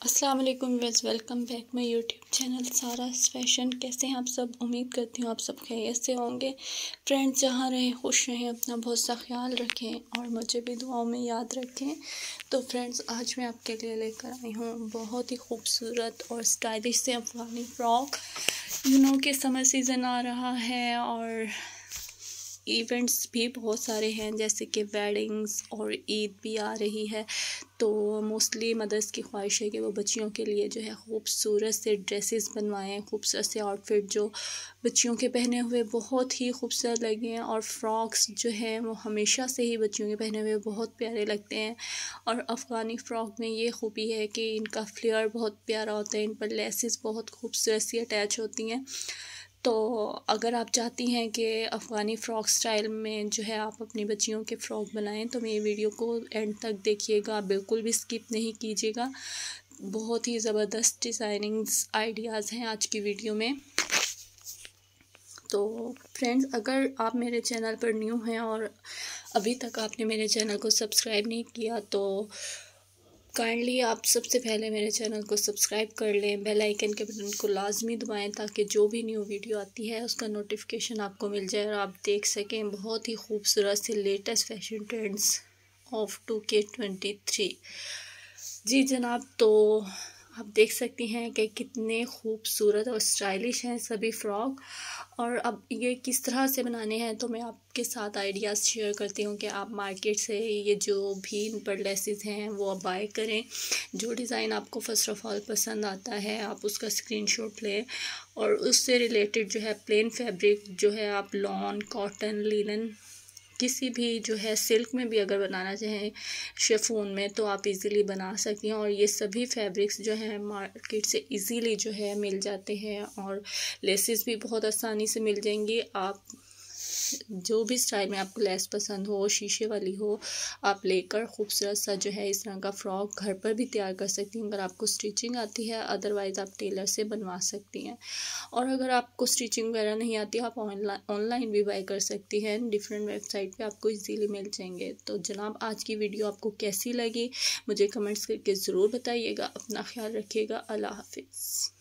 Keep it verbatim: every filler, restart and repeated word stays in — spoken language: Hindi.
अस्सलाम वालेकुम viewers, welcome back my YouTube channel Sara's fashion. कैसे हैं आप सब? उम्मीद करती हूँ आप सब खैरियत से होंगे। फ्रेंड्स, जहाँ रहें खुश रहें, अपना बहुत सा ख्याल रखें और मुझे भी दुआओं में याद रखें। तो फ्रेंड्स, आज मैं आपके लिए लेकर आई हूँ बहुत ही खूबसूरत और स्टाइलिश से अफगानी फ़्रॉक। यू नो कि समर सीज़न आ रहा है और इवेंट्स भी बहुत सारे हैं, जैसे कि वेडिंग्स और ईद भी आ रही है। तो मोस्टली मदर्स की ख्वाहिश है कि वो बच्चियों के लिए जो है खूबसूरत से ड्रेसेस बनवाएं, खूबसूरत से आउटफिट जो बच्चियों के पहने हुए बहुत ही खूबसूरत लगें। और फ्रॉक्स जो हैं वो हमेशा से ही बच्चियों के पहने हुए बहुत प्यारे लगते हैं। और अफ़गानी फ़्रॉक में ये खूबी है कि इनका फ्लेयर बहुत प्यारा होता है, इन पर लेसेस बहुत खूबसूरत सी अटैच होती हैं। तो अगर आप चाहती हैं कि अफ़गानी फ़्रॉक स्टाइल में जो है आप अपनी बच्चियों के फ़्रॉक बनाएं, तो मेरी वीडियो को एंड तक देखिएगा, बिल्कुल भी स्किप नहीं कीजिएगा। बहुत ही ज़बरदस्त डिज़ाइनिंग्स आइडियाज़ हैं आज की वीडियो में। तो फ्रेंड्स, अगर आप मेरे चैनल पर न्यू हैं और अभी तक आपने मेरे चैनल को सब्सक्राइब नहीं किया, तो काइंडली आप सबसे पहले मेरे चैनल को सब्सक्राइब कर लें, बेल आइकन के बटन को लाजमी दबाएं ताकि जो भी न्यू वीडियो आती है उसका नोटिफिकेशन आपको मिल जाए और आप देख सकें बहुत ही खूबसूरत से latest fashion trends of two K twenty three. जी जनाब, तो आप देख सकती हैं कि कितने खूबसूरत और स्टाइलिश हैं सभी फ़्रॉक। और अब ये किस तरह से बनाने हैं तो मैं आपके साथ आइडियाज़ शेयर करती हूँ कि आप मार्केट से ये जो भी इन पर लेसेस हैं वो आप बाय करें। जो डिज़ाइन आपको फ़र्स्ट ऑफ़ ऑल पसंद आता है आप उसका स्क्रीनशॉट लें और उससे रिलेटेड जो है प्लेन फैब्रिक जो है आप लॉन, कॉटन, लिनन, किसी भी जो है सिल्क में भी अगर बनाना चाहें, शिफॉन में, तो आप इजीली बना सकती हैं। और ये सभी फैब्रिक्स जो हैं मार्केट से इजीली जो है मिल जाते हैं और लेसेस भी बहुत आसानी से मिल जाएंगी। आप जो भी स्टाइल में आपको लेस पसंद हो, शीशे वाली हो, आप लेकर खूबसूरत सा जो है इस तरह का फ़्रॉक घर पर भी तैयार कर सकती हैं अगर आपको स्टिचिंग आती है। अदरवाइज़ आप टेलर से बनवा सकती हैं। और अगर आपको स्टिचिंग वगैरह नहीं आती, आप ऑनलाइन ऑनलाइन भी बाय कर सकती हैं, डिफरेंट वेबसाइट पे आपको इजीली मिल जाएंगे। तो जनाब, आज की वीडियो आपको कैसी लगी मुझे कमेंट्स करके ज़रूर बताइएगा। अपना ख्याल रखिएगा। अल्लाह हाफिज़।